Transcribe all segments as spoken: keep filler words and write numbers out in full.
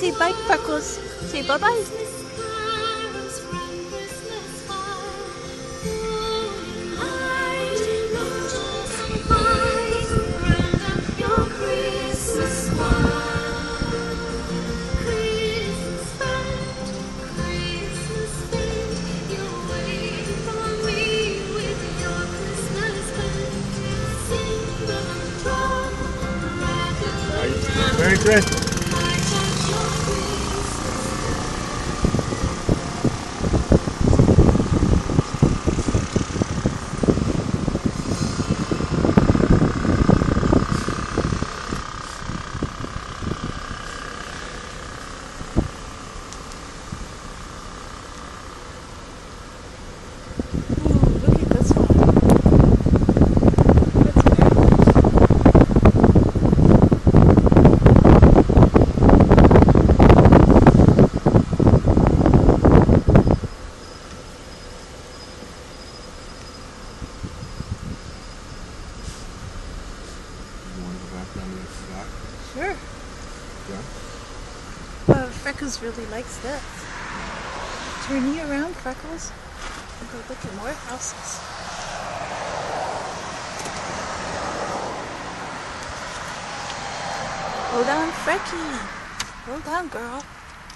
Say bye, Freckles. Say bye-bye. Merry Christmas. Sure. Yeah. Well, Freckles really likes this. Turn you around, Freckles. And go look at more houses. Hold on, Frecky. Hold on, girl.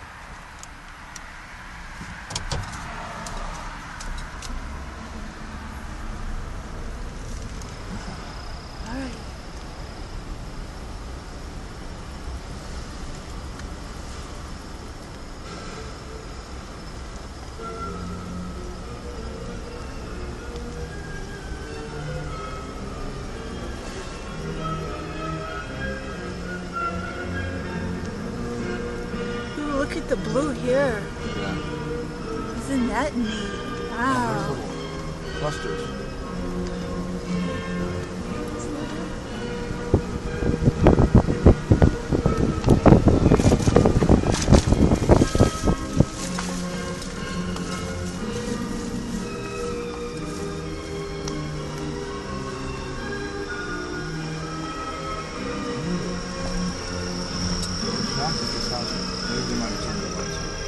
All right. Look at the blue here. Yeah. Isn't that neat? Wow. Oh, clusters. This house, maybe they might have turned the lights on.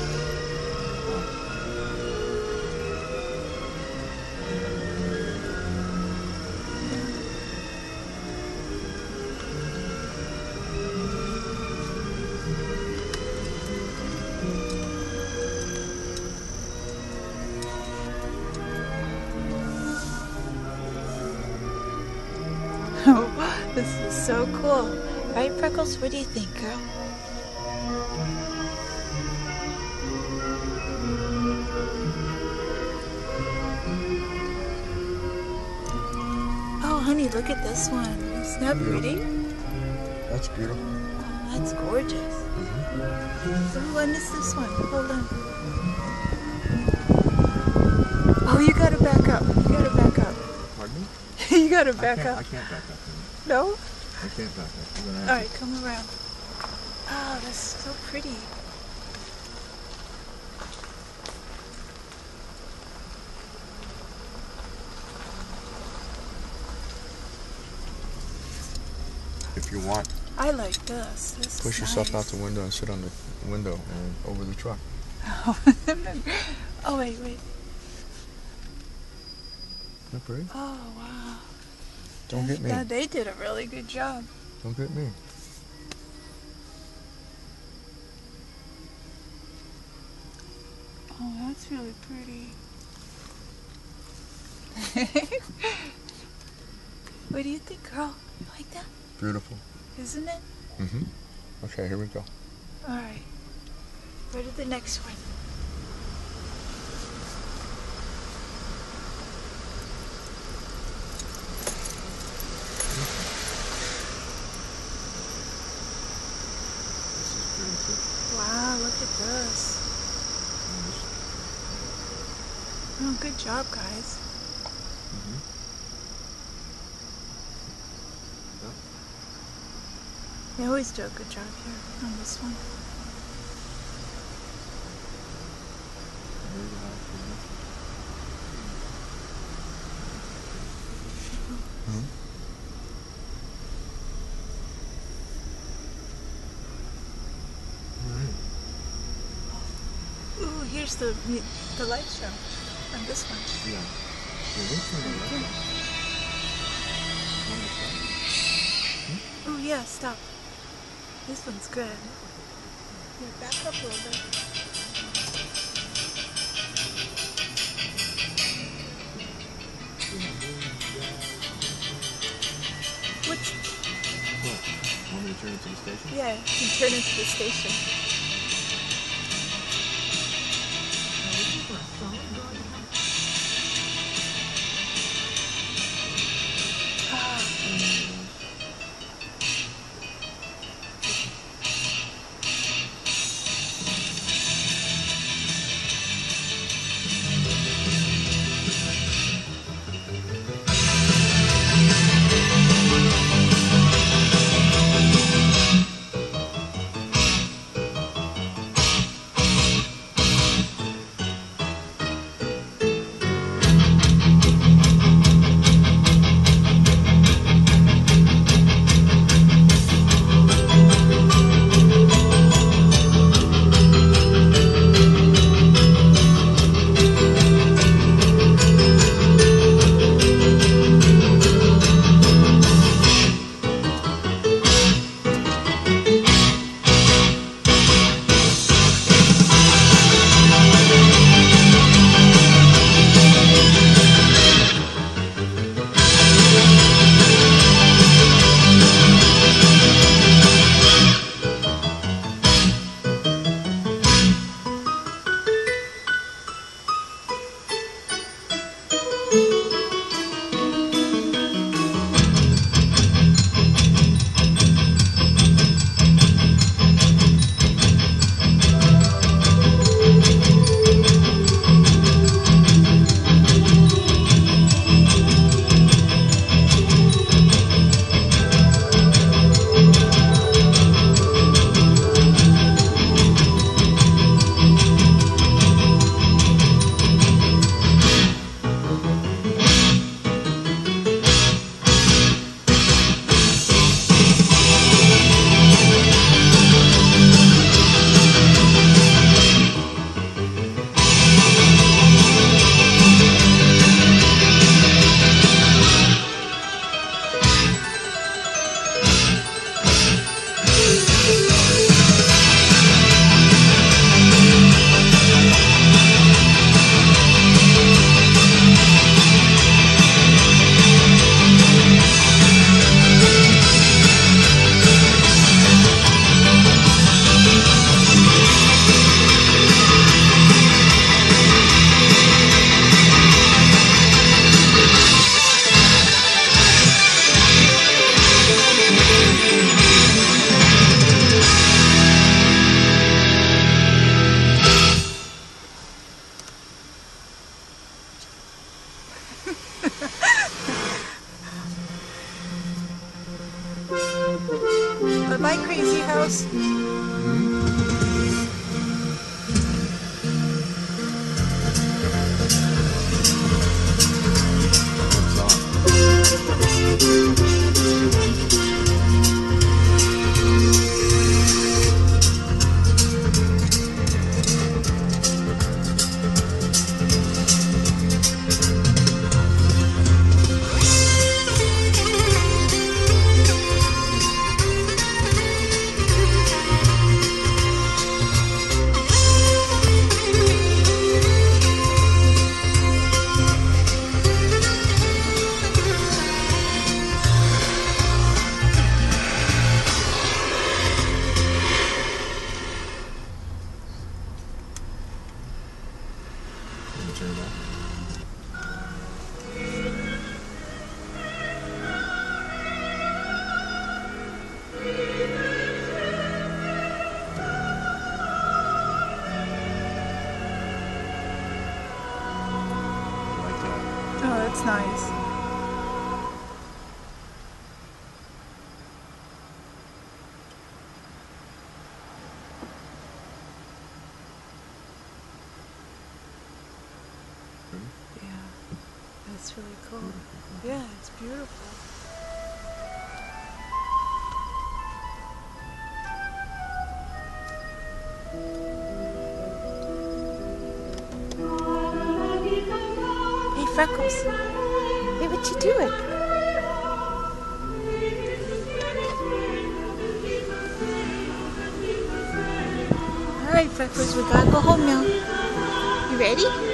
Oh, this is so cool. Right, Freckles? What do you think, girl? Oh, honey, look at this one. Isn't that pretty? That's beautiful. Oh, that's gorgeous. Mm-hmm. Ooh, I missed this one. Hold on. Oh, you gotta back up. You gotta back up. Pardon me? You gotta back I up. I can't back up. No? I can't back up. You're gonna have Alright, come around. Oh, that's so pretty. If you want, I like this. This push is yourself nice. out the window and sit on the window and over the truck. Oh, wait, wait. Isn't that pretty? Oh, wow. Don't hit me. Yeah, they did a really good job. Don't hit me. Oh, that's really pretty. What do you think, girl? You like that? Beautiful. Isn't it? Mm-hmm. Okay, here we go. All right. Where to the next one? This is pretty too. Wow, look at this. Oh, good job, guys. Mm-hmm. They always do a good job here on this one. Mm-hmm. All right. here's the the light show on this one. Yeah. Yeah, this one I like. Want to stop? Hmm? Oh yeah, stop. This one's good. Here, back up a little bit. Which? What? Want me to turn it to the station? Yeah, you can turn into the station. Bye-bye, crazy house. Turn it off. Like that. Oh, that's nice. Yeah, that's really cool. Yeah, it's beautiful. Freckles. Hey, what you doing? Alright, Freckles, we gotta go home now. You ready?